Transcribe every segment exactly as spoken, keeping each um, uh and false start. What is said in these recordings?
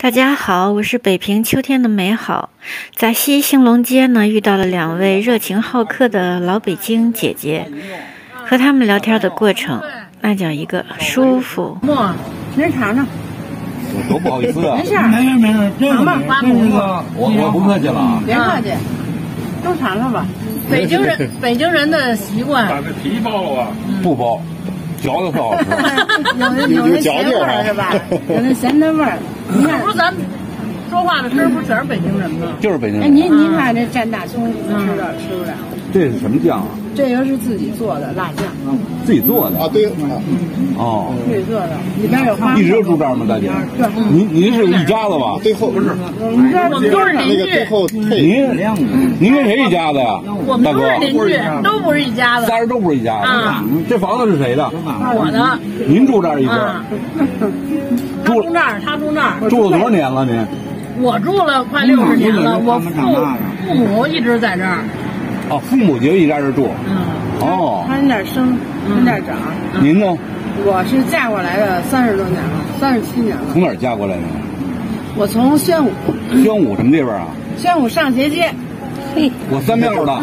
大家好，我是北平秋天的美好。在西兴隆街呢，遇到了两位热情好客的老北京姐姐，和他们聊天的过程，那叫一个舒服。 莫，您尝尝。 多不好意思啊！ 没事，没事，没事，尝吧，花木木。 我我不客气了啊！ 别客气，都尝尝吧。北京人，北京人的习惯。 把这皮剥了吧？ 不剥，嚼的特好吃。 有那有那咸味儿是吧？有那咸的味儿。你看，不是咱说话的声不是全是北京人吗？ 就是北京人。 哎，您您看这蘸大葱，吃点吃不了。 这是什么酱啊？ 这个是自己做的辣酱。 自己做的啊？对。 哦。 自己做的，里边有花。 一直就住这儿吗，大姐？ 对。 您您是一家子吧？ 最后不是。 我们这儿都是邻居。 最后您您跟谁一家子呀？ 我们都是邻居，都不是一家子。 仨人都不是一家子。 啊。 这房子是谁的？ 我的。 您住这儿一直？ 他住这儿，他住那儿。 住了多少年了您？ 我住了快六十年了，我父父母一直在这儿。 哦，父母就一直在这住。 嗯。 哦。 他那点生，那点长。 您呢？ 我是嫁过来的，三十多年了，三十七年了。 从哪儿嫁过来的？ 我从宣武。 宣武什么地方啊？ 宣武上斜街。嘿。 我三庙的。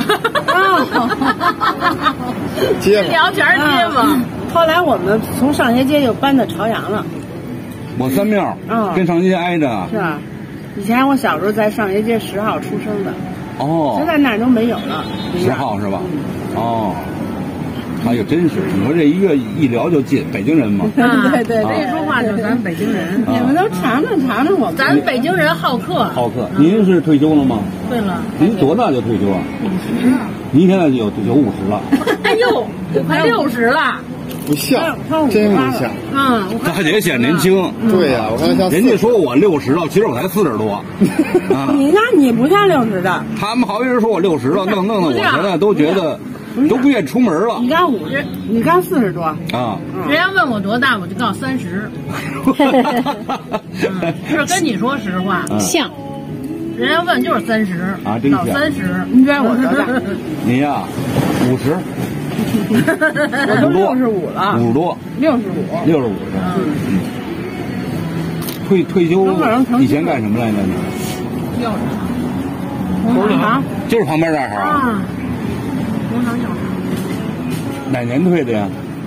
哦。 街聊全是街坊。后来我们从上斜街又搬到朝阳了。 我三庙， 嗯， 跟上街挨着。 是啊，以前我小时候在上斜街十号出生的。 哦。 现在那儿都没有了。 十号是吧？哦。哎呦，真是！你说这一个一聊就近，北京人嘛。 对对，这一说话就是咱北京人。你们都尝尝尝尝我们。咱北京人好客。 好客。您是退休了吗？ 对了。 您多大就退休啊？ 五十。 您现在就有有五十了。 哎呦，我快六十了。 不像，真不像。 嗯， 大姐显年轻。 对呀，我看像。 人家说我六十了，其实我才四十多。 啊。你看你不像六十的。 他们好些人说我六十了，弄弄的，我现在都觉得。都不愿意出门了。 你刚五十，你刚四十多啊！ 人家问我多大，我就告诉三十。是跟你说实话，像。人家问就是三十啊，真像。 三十，你觉得我多大？ 你呀，五十。 我都六十五了。 五十多。 六十五。 六十五是吧？嗯。退退休以前干什么来着？ 你？药厂。农场。 就是旁边这儿啊。 农场药厂。 哪年退的呀？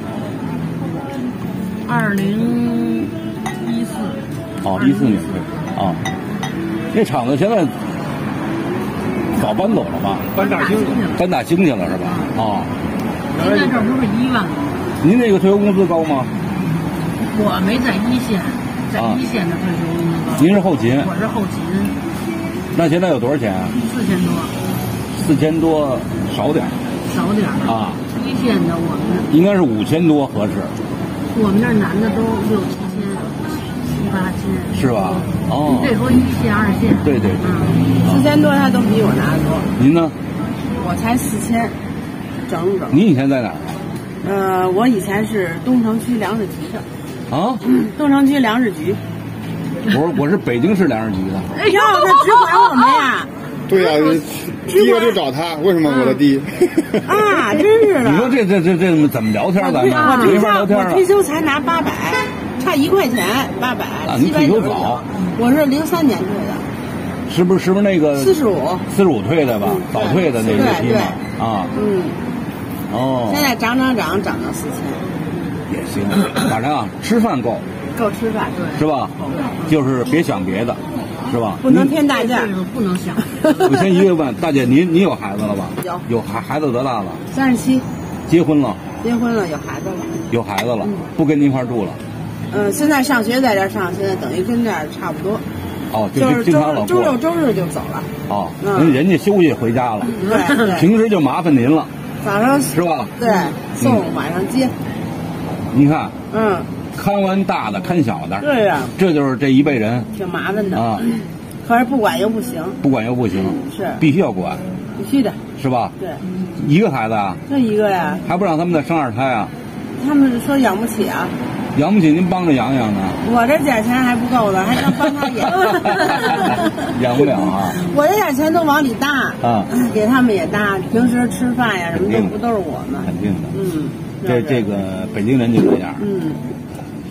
二零一四。 哦，一四年退。啊。那厂子现在早搬走了吧？ 搬大兴去了。 搬大兴去了是吧？哦。 现在这不是一万吗？ 您那个退休工资高吗？ 我没在一线，在一线的退休工资高。 您是后勤？ 我是后勤。 那现在有多少钱啊？ 四千多。四千多，少点。 少点啊！ 一线的我们应该是五千多合适。 我们那男的都六七千、七八千， 是吧？哦。 你得说一线、二线。 对对对。 嗯，四千多他都比我拿的多。 您呢？ 我才四千，整整。 您以前在哪儿？ 呃，我以前是东城区粮食局的。 啊？ 东城区粮食局。 我我是北京市粮食局的。 哎呦，那只管我们呀。 对呀，第一个就找他，为什么我的第一？ 啊，真是的！ 你说这这这这怎么聊天咱们？ 我没法聊天了。 我退休才拿八百，差一块钱，八百。 啊，你退休早？ 我是零三年退的。 是不是是不是那个？ 四十五。 四十五退的吧？早退的那一批嘛。啊。 嗯。 哦。 现在涨涨涨涨到四千。 也行，反正啊，吃饭够。 够吃饭，对。 是吧？就是别想别的。是吧？ 不能添大价，不能想。 我先一个问，大姐，您您有孩子了吧？ 有。 有孩孩子多大了？ 三十七。 结婚了？ 结婚了，有孩子了。 有孩子了，不跟您一块住了？ 嗯，现在上学在这上，现在等于跟这儿差不多。 哦， 就是经常老周六周日就走了。 哦，人人家休息回家了。 对。 平时就麻烦您了。 早上是吧？ 对，送晚上接。 你看。 嗯。 看完大的，看小的。 对呀。 这就是这一辈人。 挺麻烦的啊。 可是不管又不行。 不管又不行。 是。 必须要管。 必须的。 是吧？ 对。 一个孩子啊？ 就一个呀。 还不让他们再生二胎啊？ 他们说养不起啊。 养不起，您帮着养养呢。 我这点钱还不够呢，还能帮他养。 养不了啊。 我这点钱都往里搭啊， 给他们也搭，平时吃饭呀什么的不都是我们。 肯定的。 嗯。 这这个北京人就这样。 嗯。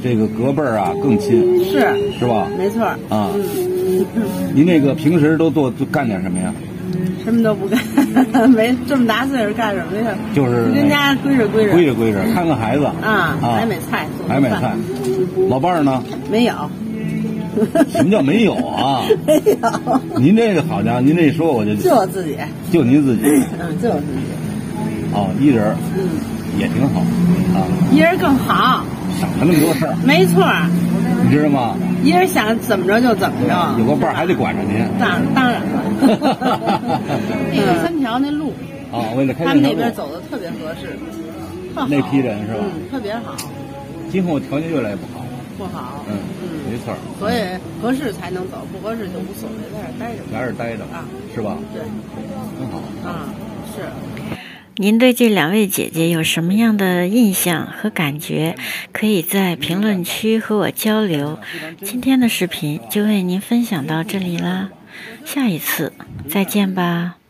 这个隔辈儿啊更亲， 是是吧？ 没错啊。 嗯， 您那个平时都做都干点什么呀？ 什么都不干，没这么大岁数干什么呀？ 就是跟家归着归着， 归着归着，看看孩子啊，买买菜， 买买菜。老伴儿呢？ 没有。 什么叫没有啊？ 没有。 您这个好家伙，您这一说我就就我自己， 就您自己。 嗯，就我自己。 哦，一人， 嗯， 也挺好啊。 一人更好， 省了那么多事儿。 没错。 你知道吗？ 一人想怎么着就怎么着， 有个伴儿还得管着您。 当当然了。那个三条那路啊，为了开他们那边走的特别合适， 那批人是吧？ 嗯，特别好。 今后条件越来越不好。 不好。 嗯嗯，没错。 所以合适才能走，不合适就无所谓，在这儿待着。 在这儿待着啊， 是吧？ 对， 很好。 啊，是。 您对这两位姐姐有什么样的印象和感觉？可以在评论区和我交流。今天的视频就为您分享到这里啦，下一次再见吧。